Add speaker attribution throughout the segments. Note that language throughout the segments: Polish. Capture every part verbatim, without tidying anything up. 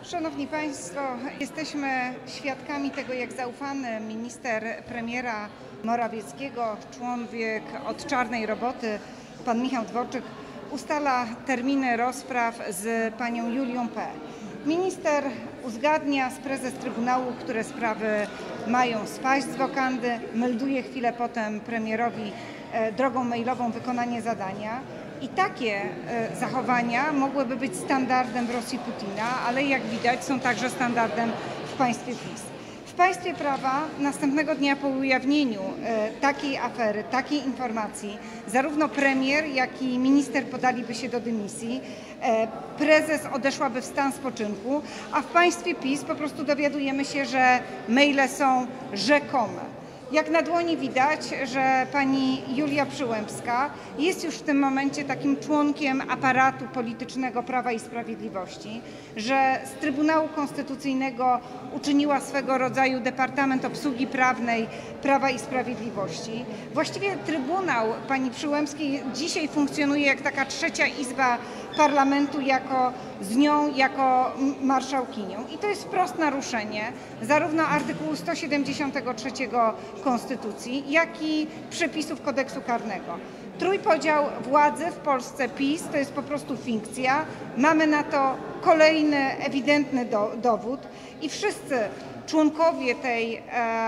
Speaker 1: Szanowni Państwo, jesteśmy świadkami tego, jak zaufany minister premiera Morawieckiego, człowiek od czarnej roboty, pan Michał Dworczyk, ustala terminy rozpraw z panią Julią P. Minister uzgadnia z prezes Trybunału, które sprawy mają spaść z wokandy, melduje chwilę potem premierowi drogą mailową wykonanie zadania. I takie zachowania mogłyby być standardem w Rosji Putina, ale jak widać są także standardem w państwie PiS. W państwie prawa następnego dnia po ujawnieniu takiej afery, takiej informacji, zarówno premier, jak i minister podaliby się do dymisji, prezes odeszłaby w stan spoczynku, a w państwie PiS po prostu dowiadujemy się, że maile są rzekome. Jak na dłoni widać, że pani Julia Przyłębska jest już w tym momencie takim członkiem aparatu politycznego Prawa i Sprawiedliwości, że z Trybunału Konstytucyjnego uczyniła swego rodzaju Departament Obsługi Prawnej Prawa i Sprawiedliwości. Właściwie Trybunał pani Przyłębskiej dzisiaj funkcjonuje jak taka trzecia izba parlamentu, jako z nią jako marszałkinią. I to jest wprost naruszenie zarówno artykułu sto siedemdziesiątego trzeciego Konstytucji, jak i przepisów kodeksu karnego. Trójpodział władzy w Polsce PiS to jest po prostu fikcja. Mamy na to kolejny ewidentny do, dowód i wszyscy członkowie tej e,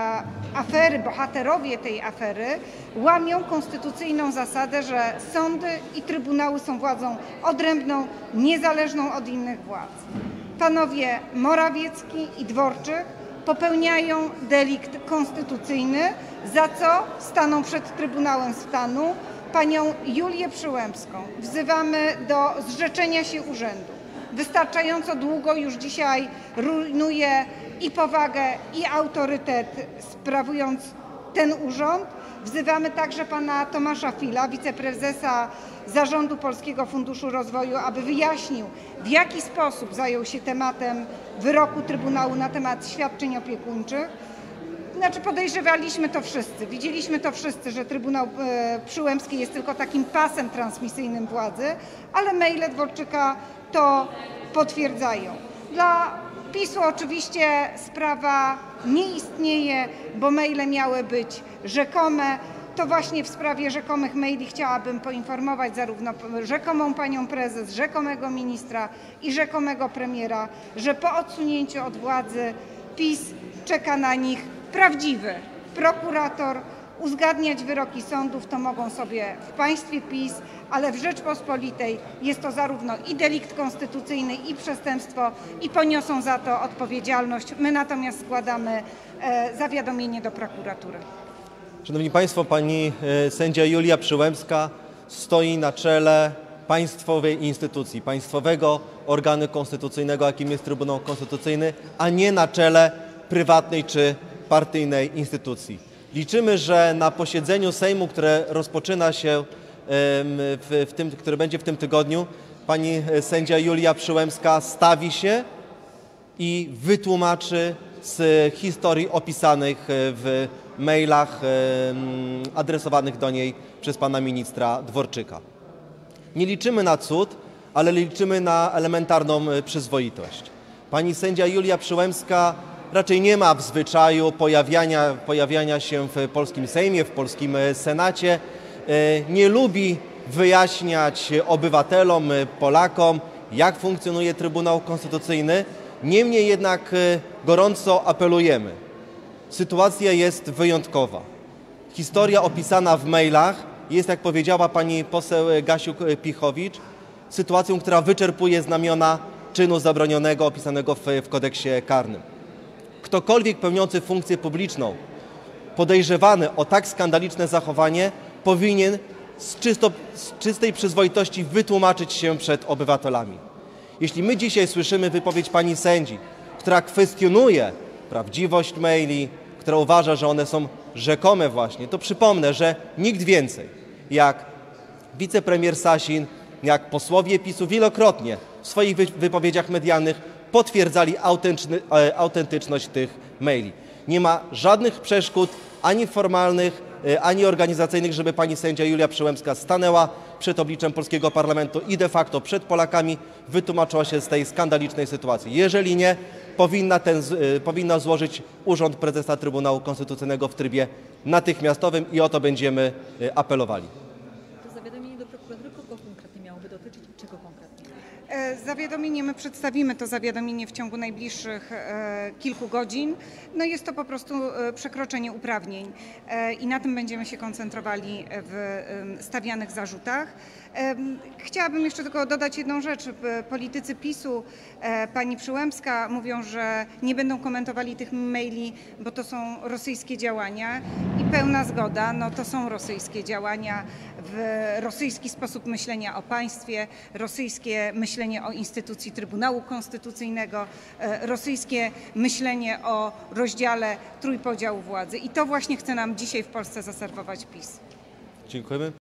Speaker 1: afery, bohaterowie tej afery łamią konstytucyjną zasadę, że sądy i trybunały są władzą odrębną, niezależną od innych władz. Panowie Morawiecki i Dworczyk popełniają delikt konstytucyjny, za co staną przed Trybunałem Stanu. Panią Julię Przyłębską wzywamy do zrzeczenia się urzędu. Wystarczająco długo już dzisiaj rujnuje i powagę, i autorytet, sprawując ten urząd. Wzywamy także pana Tomasza Fila, wiceprezesa Zarządu Polskiego Funduszu Rozwoju, aby wyjaśnił, w jaki sposób zajął się tematem wyroku Trybunału na temat świadczeń opiekuńczych. Znaczy podejrzewaliśmy to wszyscy, widzieliśmy to wszyscy, że Trybunał Przyłębskiej jest tylko takim pasem transmisyjnym władzy, ale maile Dworczyka to potwierdzają. Dla PiS-u oczywiście sprawa nie istnieje, bo maile miały być rzekome. To właśnie w sprawie rzekomych maili chciałabym poinformować zarówno rzekomą panią prezes, rzekomego ministra i rzekomego premiera, że po odsunięciu od władzy PiS czeka na nich prawdziwy prokurator. Uzgadniać wyroki sądów to mogą sobie w państwie PiS, ale w Rzeczpospolitej jest to zarówno i delikt konstytucyjny, i przestępstwo, i poniosą za to odpowiedzialność. My natomiast składamy e, zawiadomienie do prokuratury.
Speaker 2: Szanowni Państwo, pani sędzia Julia Przyłębska stoi na czele państwowej instytucji, państwowego organu konstytucyjnego, jakim jest Trybunał Konstytucyjny, a nie na czele prywatnej czy partyjnej instytucji. Liczymy, że na posiedzeniu Sejmu, które rozpoczyna się, w, w tym, które będzie w tym tygodniu, pani sędzia Julia Przyłębska stawi się i wytłumaczy z historii opisanych w mailach adresowanych do niej przez pana ministra Dworczyka. Nie liczymy na cud, ale liczymy na elementarną przyzwoitość. Pani sędzia Julia Przyłębska raczej nie ma w zwyczaju pojawiania, pojawiania się w polskim Sejmie, w polskim Senacie. Nie lubi wyjaśniać obywatelom, Polakom, jak funkcjonuje Trybunał Konstytucyjny. Niemniej jednak gorąco apelujemy. Sytuacja jest wyjątkowa. Historia opisana w mailach jest, jak powiedziała pani poseł Gasiuk-Pihowicz, sytuacją, która wyczerpuje znamiona czynu zabronionego opisanego w, w kodeksie karnym. Ktokolwiek pełniący funkcję publiczną, podejrzewany o tak skandaliczne zachowanie, powinien z, czysto, z czystej przyzwoitości wytłumaczyć się przed obywatelami. Jeśli my dzisiaj słyszymy wypowiedź pani sędzi, która kwestionuje prawdziwość maili, która uważa, że one są rzekome właśnie, to przypomnę, że nikt więcej jak wicepremier Sasin, jak posłowie PiS-u wielokrotnie w swoich wypowiedziach medialnych potwierdzali autentyczność tych maili. Nie ma żadnych przeszkód ani formalnych, e, ani organizacyjnych, żeby pani sędzia Julia Przyłębska stanęła przed obliczem polskiego parlamentu i de facto przed Polakami wytłumaczyła się z tej skandalicznej sytuacji. Jeżeli nie, powinna, ten, e, powinna złożyć urząd prezesa Trybunału Konstytucyjnego w trybie natychmiastowym i o to będziemy e, apelowali.
Speaker 3: To zawiadomienie do prokuratury kogo konkretnie miałoby dotyczyć i czego konkretnie?
Speaker 1: E, Zawiadomienie, my przedstawimy to zawiadomienie w ciągu najbliższych e, kilku godzin. No jest to po prostu e, przekroczenie uprawnień e, i na tym będziemy się koncentrowali w e, stawianych zarzutach. E, Chciałabym jeszcze tylko dodać jedną rzecz. P- Politycy PiSu, e, pani Przyłębska mówią, że nie będą komentowali tych maili, bo to są rosyjskie działania i pełna zgoda, no to są rosyjskie działania, w rosyjski sposób myślenia o państwie, rosyjskie myślenie o instytucji Trybunału Konstytucyjnego, e, rosyjskie myślenie o rozdziale trójpodziału władzy i to właśnie chce nam dzisiaj w Polsce zaserwować PiS.
Speaker 2: Dziękujemy.